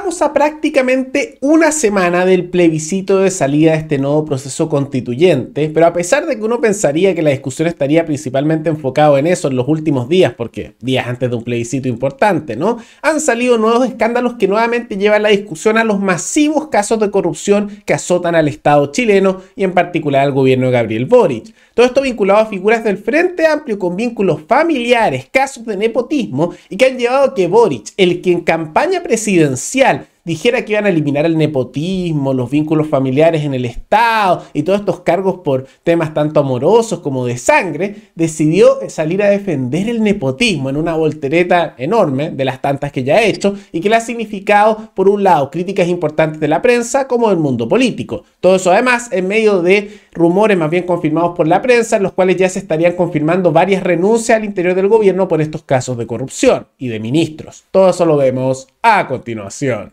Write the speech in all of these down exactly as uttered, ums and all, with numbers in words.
Estamos a prácticamente una semana del plebiscito de salida de este nuevo proceso constituyente, pero a pesar de que uno pensaría que la discusión estaría principalmente enfocado en eso en los últimos días, porque días antes de un plebiscito importante, ¿no? Han salido nuevos escándalos que nuevamente llevan la discusión a los masivos casos de corrupción que azotan al Estado chileno y en particular al gobierno de Gabriel Boric. Todo esto vinculado a figuras del Frente Amplio con vínculos familiares, casos de nepotismo y que han llevado a que Boric, el que en campaña presidencial dijera que iban a eliminar el nepotismo, los vínculos familiares en el Estado y todos estos cargos por temas tanto amorosos como de sangre, decidió salir a defender el nepotismo en una voltereta enorme de las tantas que ya ha hecho y que le ha significado, por un lado, críticas importantes de la prensa como del mundo político. Todo eso además en medio de rumores más bien confirmados por la prensa, en los cuales ya se estarían confirmando varias renuncias al interior del gobierno por estos casos de corrupción y de ministros. Todo eso lo vemos a continuación.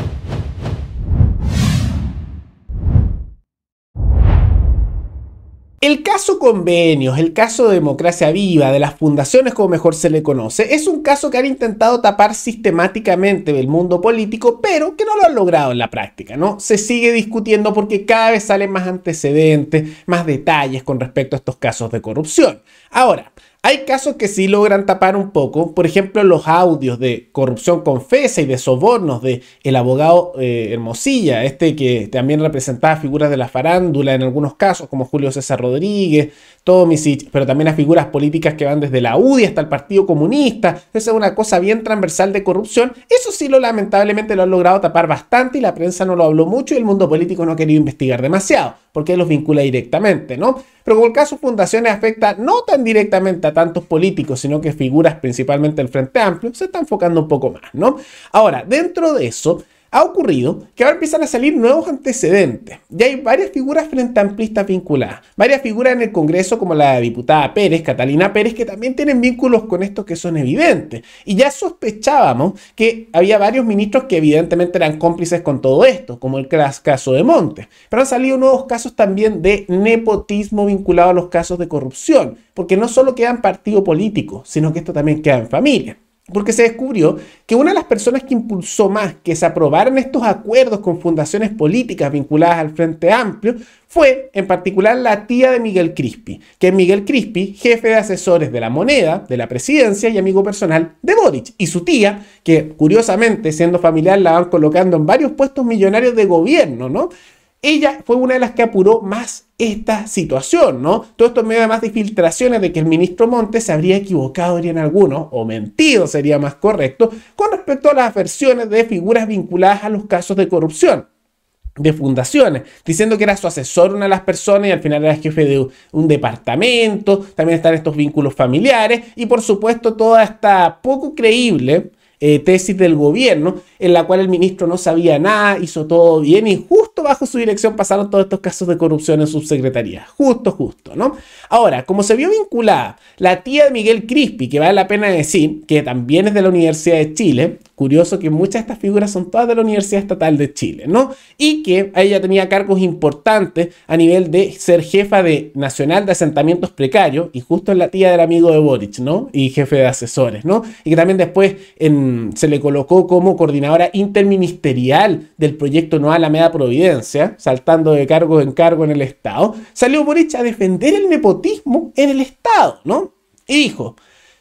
El caso Convenios, el caso de Democracia Viva, de las fundaciones como mejor se le conoce, es un caso que han intentado tapar sistemáticamente del mundo político, pero que no lo han logrado en la práctica, ¿no? Se sigue discutiendo porque cada vez salen más antecedentes, más detalles con respecto a estos casos de corrupción. Ahora, hay casos que sí logran tapar un poco, por ejemplo los audios de corrupción confesa y de sobornos de el abogado eh, Hermosilla, este que también representaba figuras de la farándula en algunos casos como Julio César Rodríguez, Tomisic, pero también a figuras políticas que van desde la U D I hasta el Partido Comunista. Esa es una cosa bien transversal de corrupción. Eso sí lo lamentablemente lo han logrado tapar bastante y la prensa no lo habló mucho y el mundo político no ha querido investigar demasiado, porque los vincula directamente, ¿no? Pero como el caso Fundaciones afecta no tan directamente a tantos políticos, sino que figuras principalmente del Frente Amplio, se está enfocando un poco más, ¿no? Ahora, dentro de eso, ha ocurrido que ahora empiezan a salir nuevos antecedentes. Ya hay varias figuras frente amplistas vinculadas. Varias figuras en el Congreso como la diputada Pérez, Catalina Pérez, que también tienen vínculos con estos que son evidentes. Y ya sospechábamos que había varios ministros que evidentemente eran cómplices con todo esto, como el caso de Montes. Pero han salido nuevos casos también de nepotismo vinculado a los casos de corrupción. Porque no solo queda en partido político, sino que esto también queda en familia. Porque se descubrió que una de las personas que impulsó más que se aprobaran estos acuerdos con fundaciones políticas vinculadas al Frente Amplio fue en particular la tía de Miguel Crispi, que es Miguel Crispi, jefe de asesores de la Moneda, de la Presidencia y amigo personal de Boric. Y su tía, que curiosamente siendo familiar la van colocando en varios puestos millonarios de gobierno, ¿no? Ella fue una de las que apuró más esta situación, ¿no? Todo esto en medio además de filtraciones de que el ministro Montes se habría equivocado, dirían algunos, o mentido sería más correcto, con respecto a las versiones de figuras vinculadas a los casos de corrupción de fundaciones, diciendo que era su asesor una de las personas y al final era jefe de un departamento. También están estos vínculos familiares y por supuesto toda esta poco creíble Eh, tesis del gobierno en la cual el ministro no sabía nada, hizo todo bien y justo bajo su dirección pasaron todos estos casos de corrupción en subsecretaría. Justo, justo, ¿no? Ahora, como se vio vinculada la tía de Miguel Crispi, que vale la pena decir que también es de la Universidad de Chile, curioso que muchas de estas figuras son todas de la Universidad Estatal de Chile, ¿no? Y que ella tenía cargos importantes a nivel de ser jefa de Nacional de Asentamientos Precarios y justo es la tía del amigo de Boric, ¿no? Y jefe de asesores, ¿no? Y que también después en se le colocó como coordinadora interministerial del proyecto Nueva Alameda Providencia, saltando de cargo en cargo en el Estado. Salió Boric a defender el nepotismo en el Estado, ¿no? Y dijo,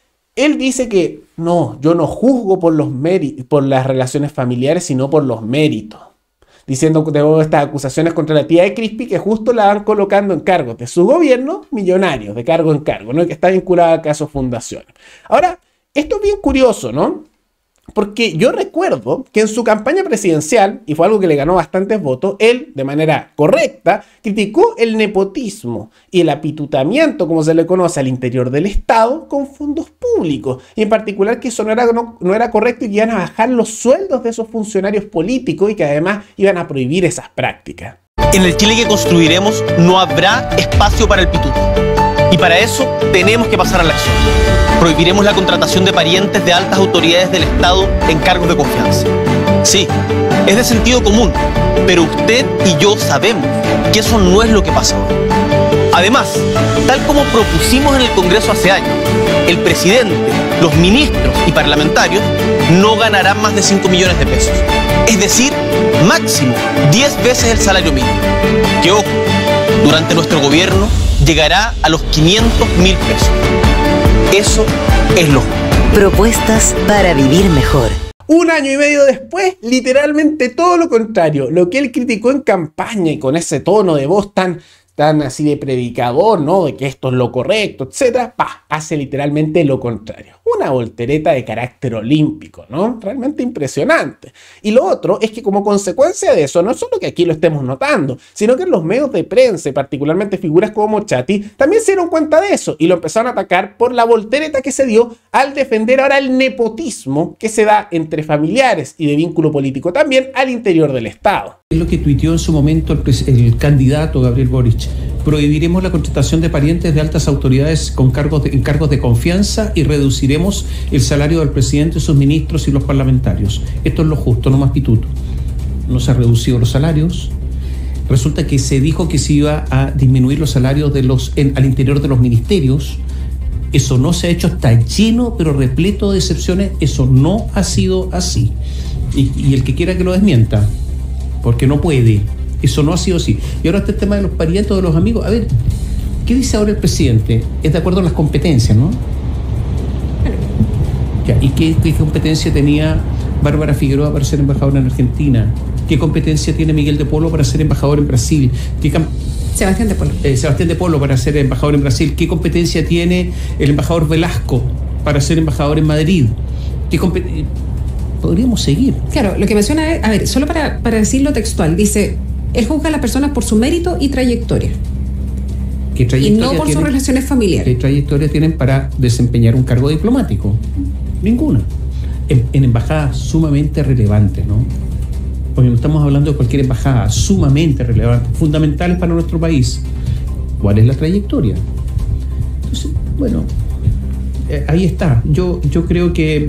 él dice que no, yo no juzgo por los méritos, por las relaciones familiares, sino por los méritos. Diciendo de estas acusaciones contra la tía de Crispi que justo la van colocando en cargos de su gobierno millonarios, de cargo en cargo, ¿no? Que está vinculada a casos fundaciones. Ahora, esto es bien curioso, ¿no? Porque yo recuerdo que en su campaña presidencial, y fue algo que le ganó bastantes votos, él, de manera correcta, criticó el nepotismo y el apitutamiento, como se le conoce, al interior del Estado con fondos públicos. Y en particular que eso no era, no, no era correcto y que iban a bajar los sueldos de esos funcionarios políticos y que además iban a prohibir esas prácticas. En el Chile que construiremos no habrá espacio para el pituto. Y para eso tenemos que pasar a la acción. Prohibiremos la contratación de parientes de altas autoridades del Estado en cargos de confianza. Sí, es de sentido común, pero usted y yo sabemos que eso no es lo que pasa hoy. Además, tal como propusimos en el Congreso hace años, el presidente, los ministros y parlamentarios no ganarán más de cinco millones de pesos. es decir, máximo diez veces el salario mínimo, que ojo, durante nuestro gobierno llegará a los quinientos mil pesos. Eso es lo justo. Propuestas para vivir mejor. Un año y medio después, literalmente todo lo contrario. Lo que él criticó en campaña y con ese tono de voz tan, tan así de predicador, ¿no? De que esto es lo correcto, etcétera, pa, hace literalmente lo contrario. Una voltereta de carácter olímpico, ¿no? Realmente impresionante. Y lo otro es que como consecuencia de eso, no solo que aquí lo estemos notando, sino que en los medios de prensa, y particularmente figuras como Mochati, también se dieron cuenta de eso y lo empezaron a atacar por la voltereta que se dio al defender ahora el nepotismo que se da entre familiares y de vínculo político también al interior del Estado. Es lo que tuiteó en su momento el, el candidato Gabriel Boric. Prohibiremos la contratación de parientes de altas autoridades con cargos de, en cargos de confianza y reduciremos el salario del presidente, sus ministros y los parlamentarios. Esto es lo justo, no más pituto. No se han reducido los salarios. Resulta que se dijo que se iba a disminuir los salarios de los, en, al interior de los ministerios. Eso no se ha hecho, está lleno, pero repleto de excepciones. Eso no ha sido así. Y, y el que quiera que lo desmienta, porque no puede. Eso no ha sido así. Y ahora está el tema de los parientes, de los amigos. A ver, ¿qué dice ahora el presidente? Es de acuerdo a las competencias, ¿no? Ya, ¿y qué, qué competencia tenía Bárbara Figueroa para ser embajadora en Argentina? ¿Qué competencia tiene Miguel de Polo para ser embajador en Brasil? ¿Qué Sebastián de Polo. Eh, Sebastián de Polo para ser embajador en Brasil. ¿Qué competencia tiene el embajador Velasco para ser embajador en Madrid? ¿Qué competencia? Podríamos seguir. Claro, lo que menciona es, a ver, solo para, para decirlo textual, dice, él juzga a las personas por su mérito y trayectoria. ¿Qué trayectoria y no por tienen, sus relaciones familiares. ¿Qué trayectoria tienen para desempeñar un cargo diplomático? Ninguna. En, en embajadas sumamente relevantes, ¿no? Porque no estamos hablando de cualquier embajada, sumamente relevante, fundamentales para nuestro país. ¿Cuál es la trayectoria? Entonces, bueno, eh, ahí está. Yo, yo creo que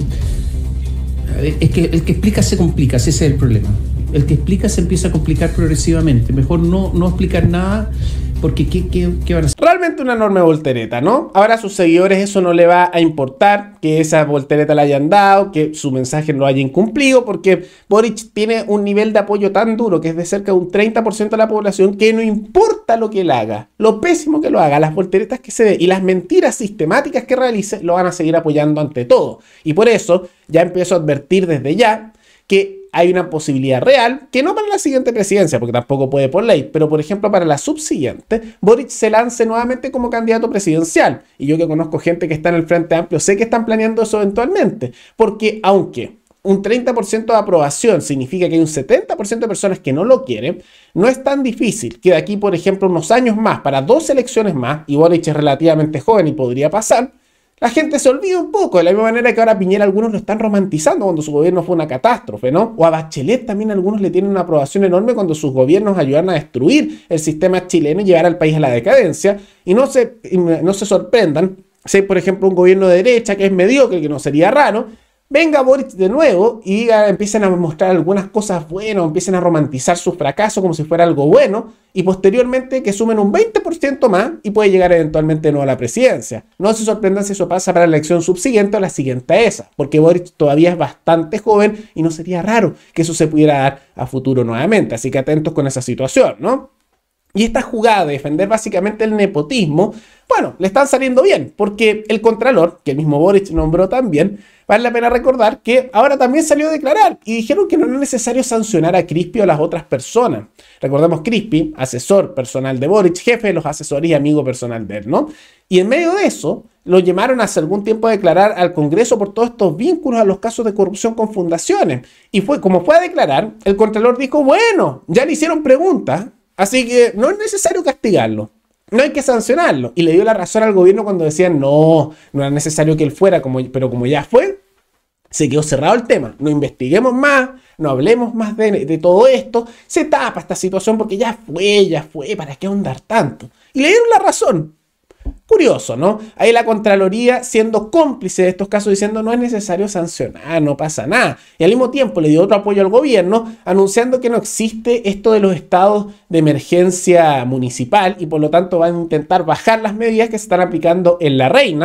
es que el que explica se complica, ese es el problema. El que explica se empieza a complicar progresivamente. Mejor no, no explicar nada, porque ¿qué, qué, qué van a hacer? Realmente una enorme voltereta, ¿no? Ahora a sus seguidores eso no le va a importar que esa voltereta la hayan dado, que su mensaje no lo haya incumplido, porque Boric tiene un nivel de apoyo tan duro que es de cerca de un treinta por ciento de la población, que no importa lo que él haga, lo pésimo que lo haga, las volteretas que se dé y las mentiras sistemáticas que realice, lo van a seguir apoyando ante todo. Y por eso ya empiezo a advertir desde ya que hay una posibilidad real, que no para la siguiente presidencia, porque tampoco puede por ley, pero por ejemplo para la subsiguiente, Boric se lance nuevamente como candidato presidencial. Y yo que conozco gente que está en el Frente Amplio, sé que están planeando eso eventualmente, porque aunque un treinta por ciento de aprobación significa que hay un setenta por ciento de personas que no lo quieren, no es tan difícil que de aquí, por ejemplo, unos años más, para dos elecciones más, y Boric es relativamente joven y podría pasar, la gente se olvida un poco, de la misma manera que ahora Piñera algunos lo están romantizando cuando su gobierno fue una catástrofe, ¿no? O a Bachelet también algunos le tienen una aprobación enorme cuando sus gobiernos ayudaron a destruir el sistema chileno y llevar al país a la decadencia. Y no se, no se sorprendan si hay, por ejemplo, un gobierno de derecha que es mediocre, que no sería raro, venga Boric de nuevo y diga, empiecen a mostrar algunas cosas buenas, empiecen a romantizar su fracaso como si fuera algo bueno, y posteriormente que sumen un veinte por ciento más y puede llegar eventualmente de nuevo a la presidencia. No se sorprendan si eso pasa para la elección subsiguiente o la siguiente a esa, porque Boric todavía es bastante joven y no sería raro que eso se pudiera dar a futuro nuevamente, así que atentos con esa situación, ¿no? Y esta jugada de defender básicamente el nepotismo, bueno, le están saliendo bien, porque el Contralor, que el mismo Boric nombró también, vale la pena recordar que ahora también salió a declarar y dijeron que no es necesario sancionar a Crispi o a las otras personas. Recordemos Crispi, asesor personal de Boric, jefe de los asesores y amigo personal de él, ¿no? Y en medio de eso, lo llamaron hace algún tiempo a declarar al Congreso por todos estos vínculos a los casos de corrupción con fundaciones. Y fue como fue a declarar, el Contralor dijo, bueno, ya le hicieron preguntas, así que no es necesario castigarlo, no hay que sancionarlo. Y le dio la razón al gobierno cuando decían, no, no era necesario que él fuera, como, pero como ya fue, se quedó cerrado el tema. No investiguemos más, no hablemos más de, de todo esto, se tapa esta situación porque ya fue, ya fue, ¿para qué ahondar tanto? Y le dieron la razón. Curioso, ¿no? Ahí la Contraloría siendo cómplice de estos casos diciendo no es necesario sancionar, no pasa nada. Y al mismo tiempo le dio otro apoyo al gobierno anunciando que no existe esto de los estados de emergencia municipal y por lo tanto van a intentar bajar las medidas que se están aplicando en La Reina,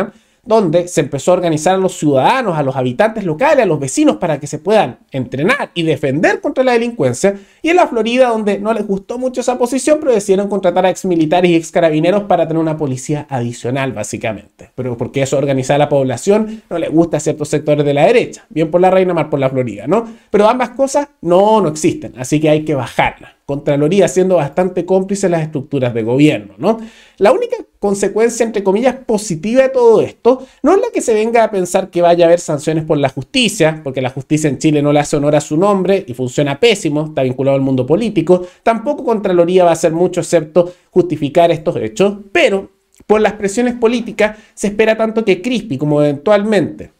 donde se empezó a organizar a los ciudadanos, a los habitantes locales, a los vecinos para que se puedan entrenar y defender contra la delincuencia, y en la Florida, donde no les gustó mucho esa posición, pero decidieron contratar a exmilitares y excarabineros para tener una policía adicional, básicamente. Pero porque eso organiza a la población, no les gusta a ciertos sectores de la derecha. Bien por la reina, mal por la Florida, ¿no? Pero ambas cosas no, no existen, así que hay que bajarlas. Contraloría siendo bastante cómplice en las estructuras de gobierno, ¿no? La única consecuencia, entre comillas, positiva de todo esto no es la que se venga a pensar que vaya a haber sanciones por la justicia, porque la justicia en Chile no le hace honor a su nombre y funciona pésimo, está vinculado al mundo político. Tampoco Contraloría va a hacer mucho excepto justificar estos hechos, pero por las presiones políticas se espera tanto que Crispi como eventualmente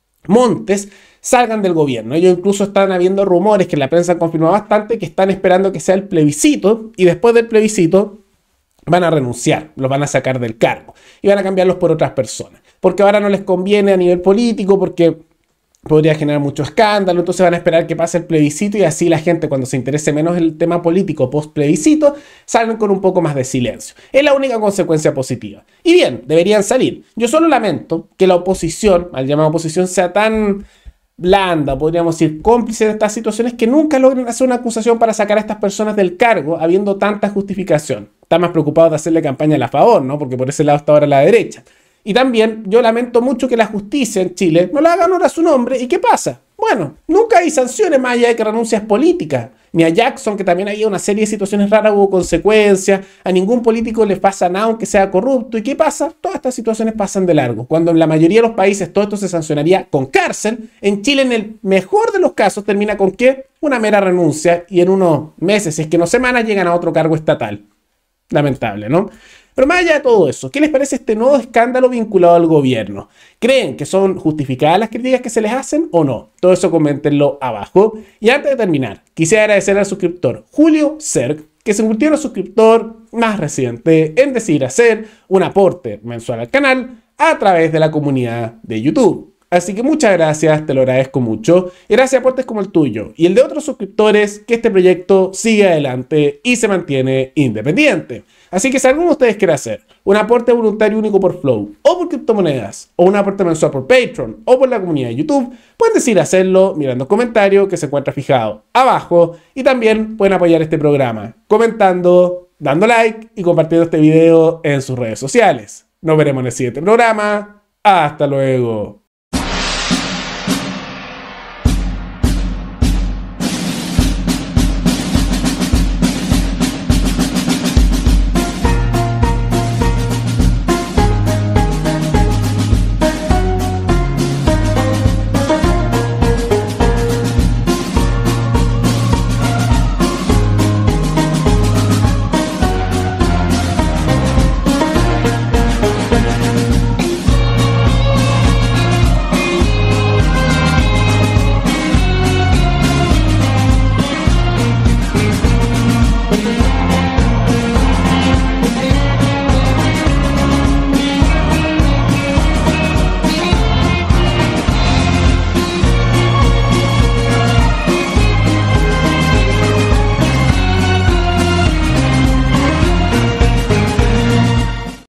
Montes salgan del gobierno. Ellos incluso están habiendo rumores que la prensa han confirmado bastante que están esperando que sea el plebiscito y después del plebiscito van a renunciar, los van a sacar del cargo y van a cambiarlos por otras personas. Porque ahora no les conviene a nivel político, porque podría generar mucho escándalo, entonces van a esperar que pase el plebiscito y así la gente, cuando se interese menos el tema político post plebiscito, salen con un poco más de silencio. Es la única consecuencia positiva. Y bien, deberían salir. Yo solo lamento que la oposición, al llamado oposición, sea tan blanda, podríamos decir cómplice de estas situaciones, que nunca logren hacer una acusación para sacar a estas personas del cargo habiendo tanta justificación. Están más preocupados de hacerle campaña a la favor, ¿no? Porque por ese lado está ahora la derecha. Y también yo lamento mucho que la justicia en Chile no le haga honor a su nombre. ¿Y qué pasa? Bueno, nunca hay sanciones más allá de que renuncias políticas. Ni a Jackson, que también había una serie de situaciones raras, hubo consecuencias. A ningún político le pasa nada aunque sea corrupto. ¿Y qué pasa? Todas estas situaciones pasan de largo. Cuando en la mayoría de los países todo esto se sancionaría con cárcel, en Chile en el mejor de los casos termina con ¿qué? Una mera renuncia y en unos meses, si es que no semanas, llegan a otro cargo estatal. Lamentable, ¿no? Pero más allá de todo eso, ¿qué les parece este nuevo escándalo vinculado al gobierno? ¿Creen que son justificadas las críticas que se les hacen o no? Todo eso coméntenlo abajo. Y antes de terminar, quisiera agradecer al suscriptor Julio Cerc, que se convirtió en el suscriptor más reciente en decidir hacer un aporte mensual al canal a través de la comunidad de YouTube. Así que muchas gracias, te lo agradezco mucho. Y gracias a aportes como el tuyo y el de otros suscriptores, que este proyecto sigue adelante y se mantiene independiente. Así que si alguno de ustedes quiere hacer un aporte voluntario único por Flow, o por criptomonedas, o un aporte mensual por Patreon, o por la comunidad de YouTube, pueden decidir hacerlo mirando el comentario que se encuentra fijado abajo. Y también pueden apoyar este programa comentando, dando like y compartiendo este video en sus redes sociales. Nos veremos en el siguiente programa. Hasta luego.